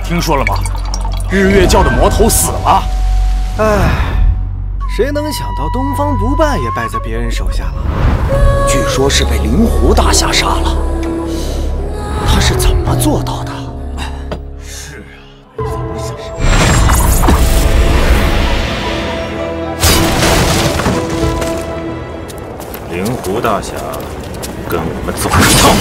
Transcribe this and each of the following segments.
听说了吗？日月教的魔头死了。 唉，谁能想到东方不败也败在别人手下了？ 据说是被灵狐大侠杀了。他是怎么做到的？ 是啊，怎么想？ 灵狐大侠，跟我们走一趟。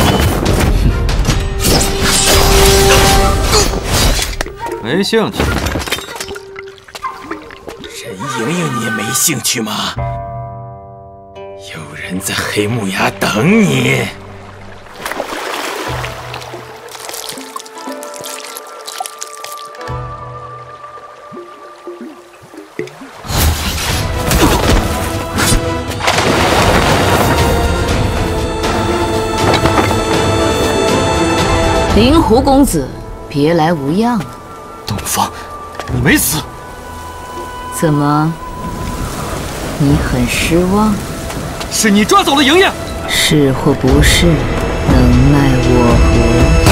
没兴趣。 任盈盈，你也没兴趣吗？有人在黑木崖等你。 灵狐公子，别来无恙啊！ 东方，你没死？ 怎么，你很失望？ 是你抓走了莹莹。 是或不是，能奈我何？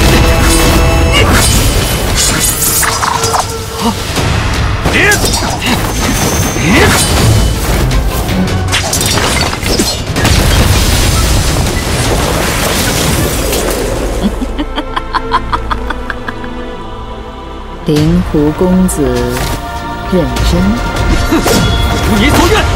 灵狐公子，认真。 如你所愿。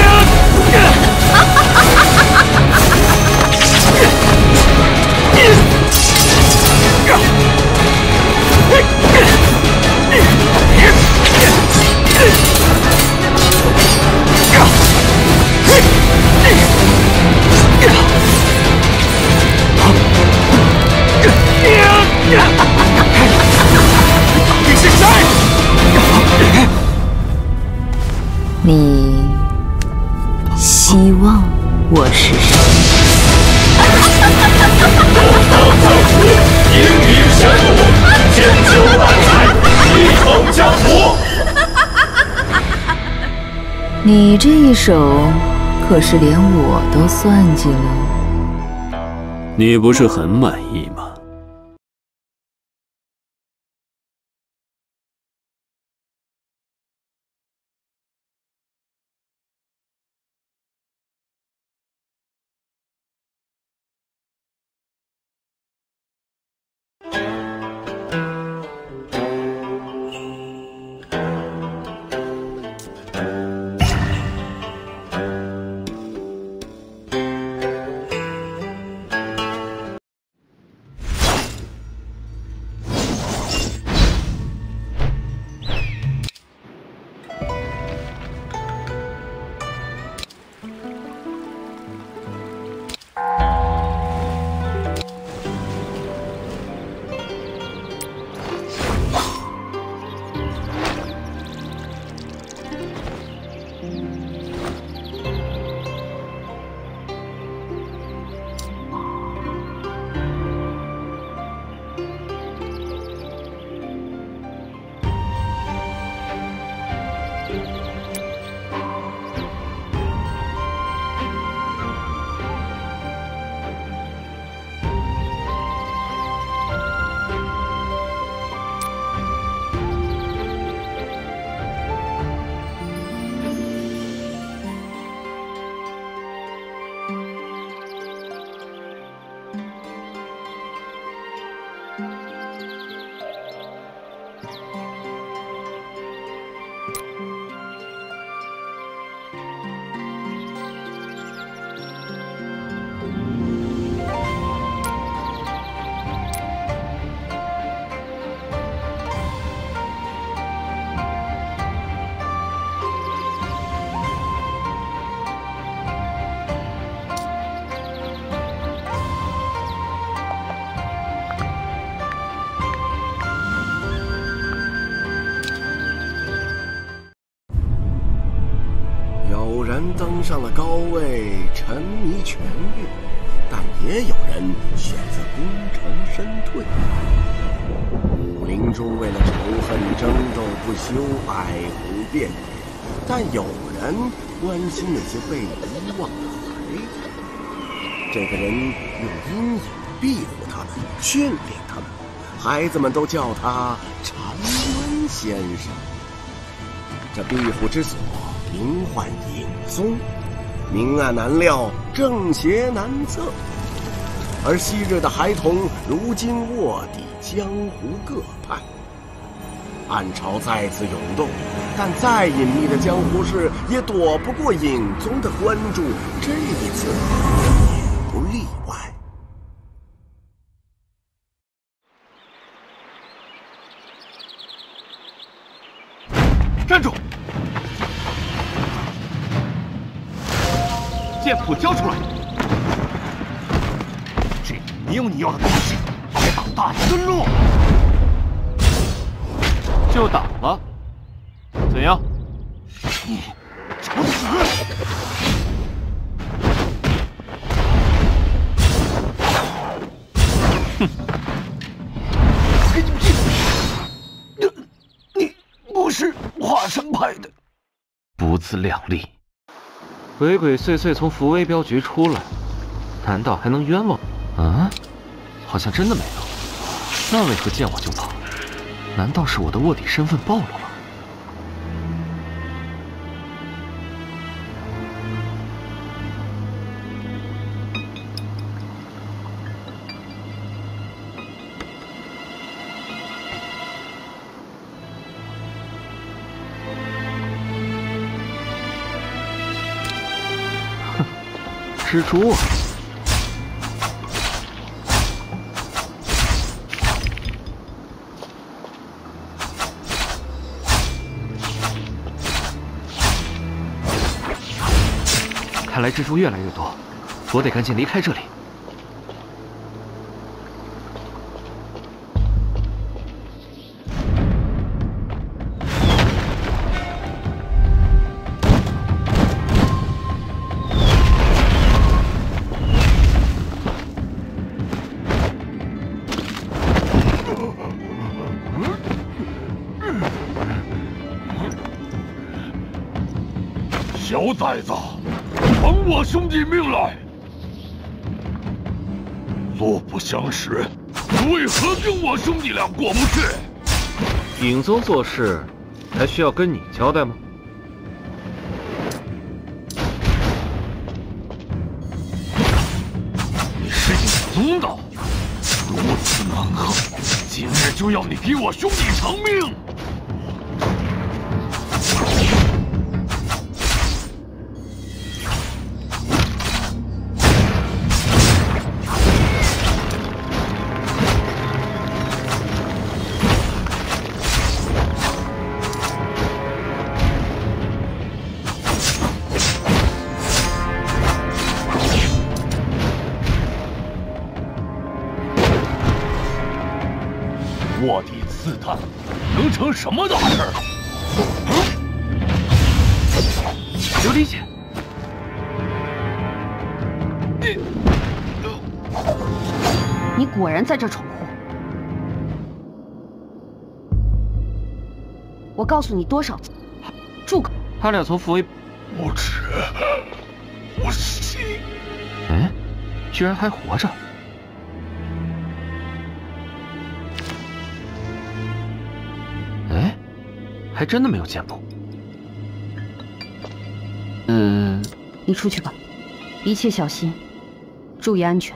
你是谁？ 你希望我是谁？ 英名显露，千秋万载，一统江湖。 你这一手可是连我都算计了。 你不是很满意吗？ 有人登上了高位，沉迷权欲，但也有人选择功成身退。武林中为了仇恨争斗不休，爱胡遍野，但有人关心那些被遗忘的孩子。这个人用阴影庇护他们，训练他们， 孩子们都叫他禅温先生。这壁虎之所名唤影宗，明暗难料，正邪难测。而昔日的孩童，如今卧底江湖各派，暗潮再次涌动。但再隐秘的江湖事，也躲不过影宗的关注，这一次也不例外。 站住！剑谱交出来！这没有你要的东西，别挡大孙路！就挡了，怎样？你找死！哼！跟你比！你不是华山派的，不自量力。鬼鬼祟祟从福威镖局出来，难道还能冤枉？啊，好像真的没有。那为何见我就跑？难道是我的卧底身份暴露了？哼，蜘蛛啊！看来蜘蛛越来越多，我得赶紧离开这里。 小崽子，还我兄弟命来！素不相识，你为何跟我兄弟俩过不去？ 影宗做事，还需要跟你交代吗？ 你是影宗的，如此蛮横，今日就要你给我兄弟偿命！卧底刺探能成什么大事？ 有理解。 你果然在这闯祸！我告诉你多少次，住口！ 他俩从福威， 无耻！无耻！ 哎，居然还活着！哎，还真的没有见过。 你出去吧，一切小心，注意安全。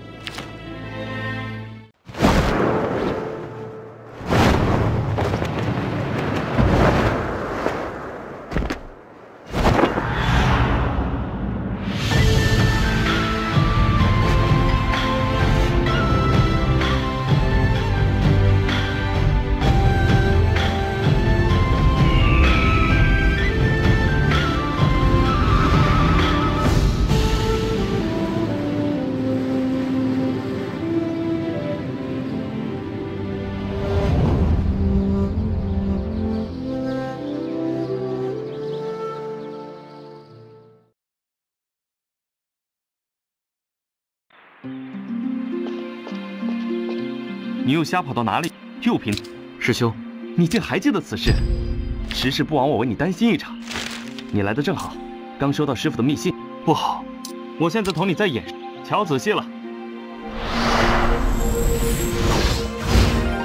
你又瞎跑到哪里？又贫，师兄，你竟还记得此事？时事不枉我为你担心一场。你来的正好，刚收到师傅的密信。不好，我现在同你在演，瞧仔细了。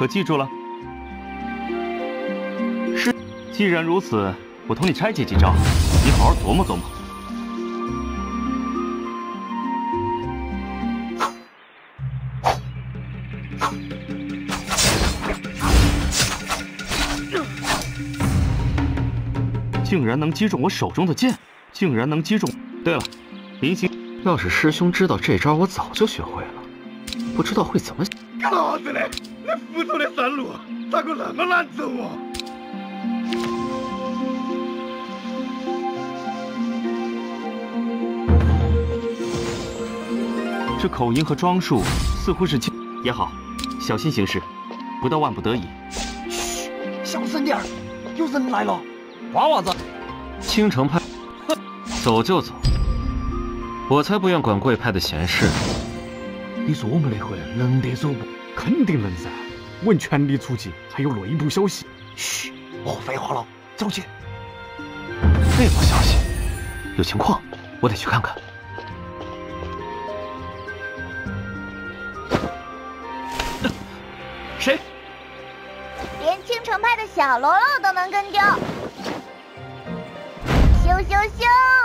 可记住了？是。既然如此，我同你拆解几招，你好好琢磨琢磨。竟然能击中我手中的剑，竟然能击中。对了，临行，要是师兄知道这招，我早就学会了，不知道会怎么。 干啥子嘞？那斧头的山路咋个那么难走啊？ 这口音和装束似乎是也好，小心行事，不到万不得已。 嘘，小声点儿，有人来了。瓜娃子， 青城派，走就走，我才不愿管贵派的闲事。 你说我们那回能得手不？肯定能噻，闻全力出击，还有内部消息。 嘘，莫废话了，走起。 内部消息，有情况，我得去看看。谁？ 连青城派的小喽啰都能跟丢，咻咻咻！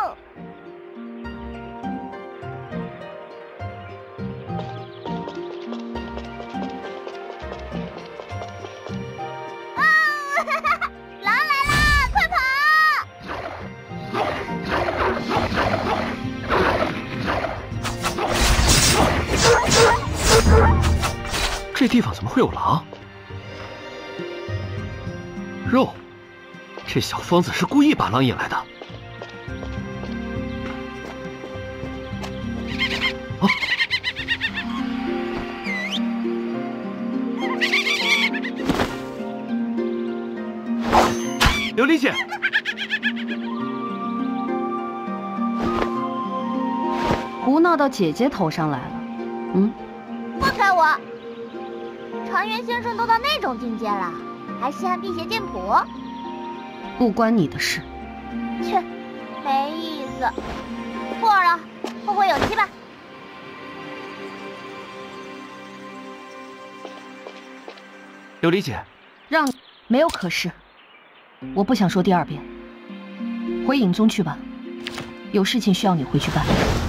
啊，哈哈，狼来啦，快跑！ 这地方怎么会有狼？肉，这小疯子是故意把狼引来的。啊！琉璃姐， 胡闹到姐姐头上来了。嗯， 放开我！长垣先生都到那种境界了。还稀罕辟邪剑谱？ 不关你的事。 切，没意思。过了，后会有期吧。 琉璃姐， 让没有可是，我不想说第二遍。回影宗去吧，有事情需要你回去办。